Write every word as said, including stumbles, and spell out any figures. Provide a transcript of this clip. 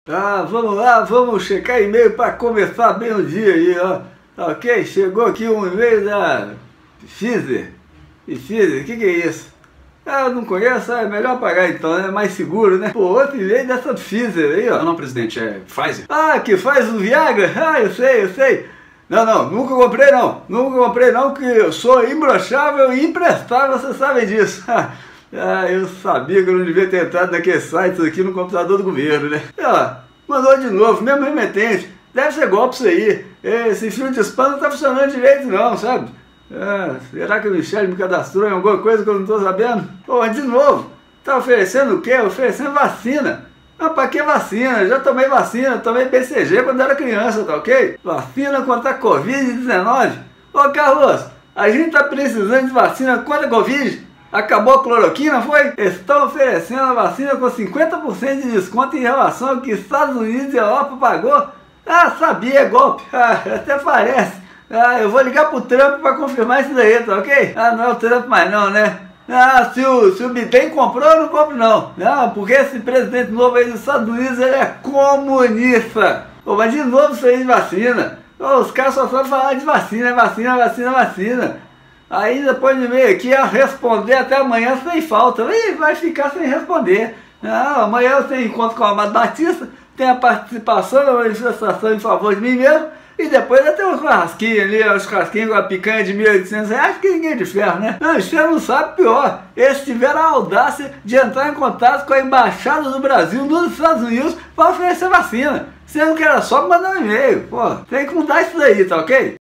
Ah, vamos lá, vamos checar e-mail para começar bem o dia aí, ó. Tá ok? Chegou aqui um e-mail da Pfizer. E Pfizer, o que que é isso? Ah, eu não conheço, é melhor apagar então, é mais seguro, né? Pô, outro e-mail dessa Pfizer aí, ó. Não, não, presidente, é Pfizer. Ah, que faz o Viagra? Ah, eu sei, eu sei. Não, não, nunca comprei não. Nunca comprei não, porque eu sou imbrochável e imprestável, vocês sabem disso. Ah, eu sabia que eu não devia ter entrado naqueles sites aqui no computador do governo, né? E ó, mandou de novo, mesmo remetente. Deve ser golpe isso aí. Esse filme de spam não tá funcionando direito não, sabe? Ah, será que o Michele me cadastrou em alguma coisa que eu não tô sabendo? Pô, de novo, tá oferecendo o quê? Oferecendo vacina. Ah, pra que vacina? Já tomei vacina, tomei B C G quando era criança, tá ok? Vacina contra a covid dezenove. Ô Carlos, a gente tá precisando de vacina contra a Covid? Acabou a cloroquina, foi? Estão oferecendo a vacina com cinquenta por cento de desconto em relação ao que Estados Unidos e Europa pagou? Ah, sabia, é golpe. Ah, até parece. Ah, eu vou ligar pro Trump para confirmar isso daí, tá ok? Ah, não é o Trump mais não, né? Ah, se o, se o Biden comprou, eu não compro não. Não, porque esse presidente novo aí dos Estados Unidos, ele é comunista. Pô, mas de novo isso aí de vacina. Pô, os caras só sabem falar de vacina, vacina, vacina, vacina. Aí depois de meio aqui a responder até amanhã sem falta. Ih, vai ficar sem responder. Ah, amanhã eu tenho encontro com o Amado Batista, tem a participação da manifestação em favor de mim mesmo. E depois vai ter um churrasquinho ali, um churrasquinho com a picanha de mil e oitocentos reais, que ninguém é de ferro, né? Não, você não sabe pior. Eles tiveram a audácia de entrar em contato com a Embaixada do Brasil nos Estados Unidos para oferecer vacina. Sendo que era só mandar um e-mail. Pô, tem que mudar isso daí, tá ok?